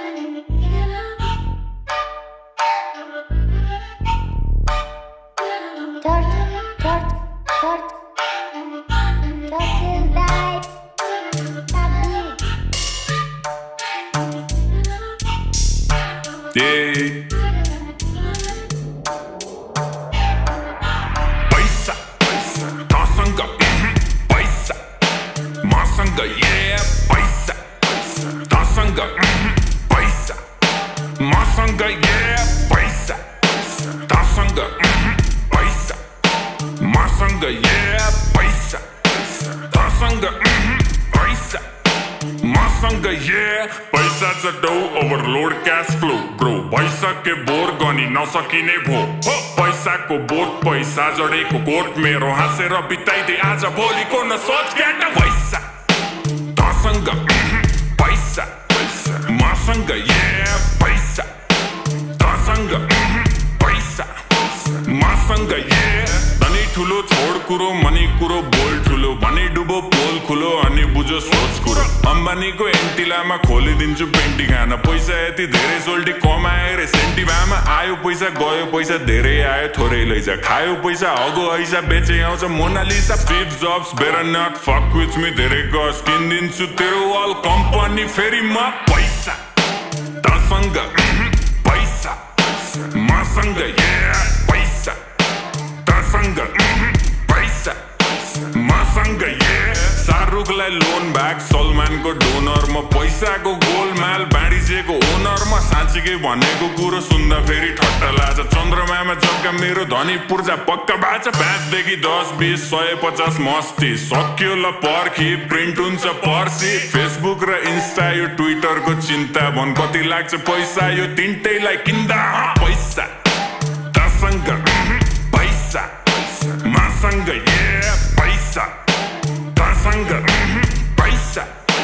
overload cash flow bro भइसके बोर गनी नसकिने भो पैसाको बोट पैसा जडेको कोट मेरो हाँसेर बिताइदे आज भोलिको न सोच केटा पैसा तसँग पैसा मसँग पैसा तसँग पैसा मसँग धनी ठुलो छोड कुरो मनी कुरो बोल ठुलो भनी डुबो पोल खुलो अनि बुझो सोच कुरो अम्बानीको एन्टिलामा खोलिदिन्छु पेन्टिखाना पैसा यति धेरै सोल्टी कमाए रे सेन्टी भामा आयो पैसा गयो पैसा धेरै आयो थोरै लैजा खायो पैसा हगो ऐसा बेचे आउँछ Mona Lisa Steve Jobs better not fuck with me धेरै गस किनिदिन्छु तेरो वाल कम्पनी फेरि म पैसा तसँग पैसा मसँग पैसा तसँग पैसा मसँग शाहरुखलाई लोन ब्याग सलमानको डोनर म पैसाको गोलमाल बाँडिजेको ओनर म साँच्चीकै भनेको कुरो सुन्दा फेरि ठट्टा लाग्छ चन्द्रमामा जग्गा मेरो धनी पूर्जा पक्का बाछ 5देखि 10 20 150 मस्ती सक्यो ल पर्खी प्रिन्ट हुन्छ पर्सी फेसबुक र इन्स्टा यो ट्विटरको चिन्ता भन कति लाग्छ पैसा यो तिनटैलाई किन्दा पैसा तसँग पैसा मसँग पैसा तसँग पैसा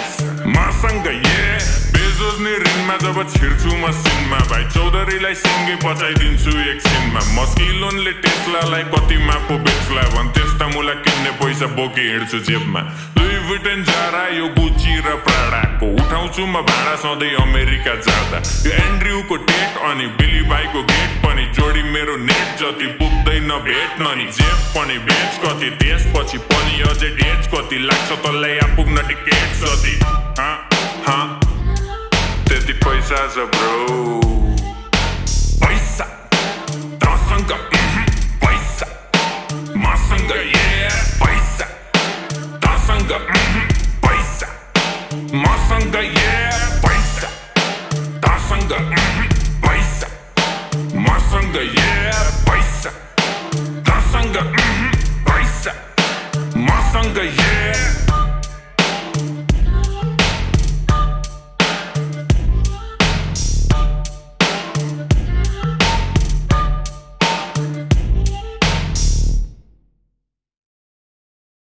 मसँग बेजोजने ऋणमा जब छिर्छु म सिनमा भाइ चौधरीलाई सिङ्गे पचाइदिन्छु एकछिनमा मस्किलोनले टेस्लालाई कतिमा पो बेच्ला भन् त्यस्ता मुला किन्ने पैसा बोकी हिँड्छु जेबमा लुई विटन जारा यो गुची र प्राडाको उठाउँछु म भाडा सधैँ अमेरिका जाँदा यो एन्ड्रयुको टेट अनि बिली भाइको गेट पनि जोडी मेरो नेट जति पुग्दैन भेट्न नि जेब पनि बेच कति त्यसपछि पनि अझै डेट कति लाग्छ तँलाई यहाँ पुग्न टिकट जति त्यति पैसा छ ब्रो पैसा तसँग पैसा मसँग पैसा तसँग पैसा मसँग पैसा तसँग पैसा मसँग पैसा तसँग पैसा मसँग